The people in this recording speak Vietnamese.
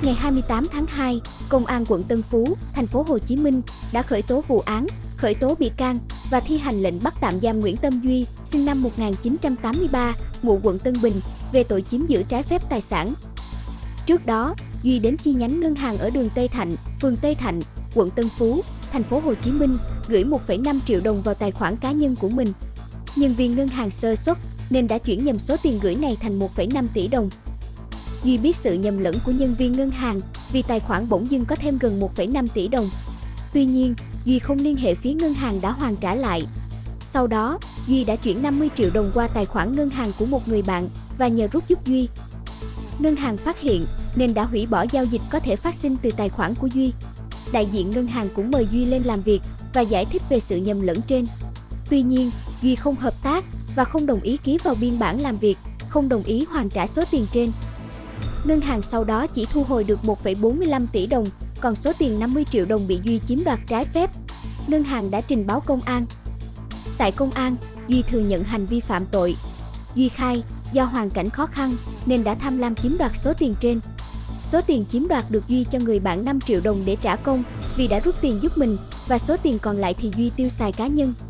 Ngày 28 tháng 2, Công an quận Tân Phú, thành phố Hồ Chí Minh đã khởi tố vụ án, khởi tố bị can và thi hành lệnh bắt tạm giam Nguyễn Tâm Duy, sinh năm 1983, ngụ quận Tân Bình, về tội chiếm giữ trái phép tài sản. Trước đó, Duy đến chi nhánh ngân hàng ở đường Tây Thạnh, phường Tây Thạnh, quận Tân Phú, thành phố Hồ Chí Minh, gửi 1,5 triệu đồng vào tài khoản cá nhân của mình. Nhân viên ngân hàng sơ suất nên đã chuyển nhầm số tiền gửi này thành 1,5 tỷ đồng. Duy biết sự nhầm lẫn của nhân viên ngân hàng vì tài khoản bỗng dưng có thêm gần 1,5 tỷ đồng. Tuy nhiên, Duy không liên hệ phía ngân hàng đã hoàn trả lại. Sau đó, Duy đã chuyển 50 triệu đồng qua tài khoản ngân hàng của một người bạn và nhờ rút giúp Duy. Ngân hàng phát hiện nên đã hủy bỏ giao dịch có thể phát sinh từ tài khoản của Duy. Đại diện ngân hàng cũng mời Duy lên làm việc và giải thích về sự nhầm lẫn trên. Tuy nhiên, Duy không hợp tác và không đồng ý ký vào biên bản làm việc, không đồng ý hoàn trả số tiền trên. Ngân hàng sau đó chỉ thu hồi được 1,45 tỷ đồng, còn số tiền 50 triệu đồng bị Duy chiếm đoạt trái phép. Ngân hàng đã trình báo công an. Tại công an, Duy thừa nhận hành vi phạm tội. Duy khai, do hoàn cảnh khó khăn nên đã tham lam chiếm đoạt số tiền trên. Số tiền chiếm đoạt được Duy cho người bạn 5 triệu đồng để trả công vì đã rút tiền giúp mình và số tiền còn lại thì Duy tiêu xài cá nhân.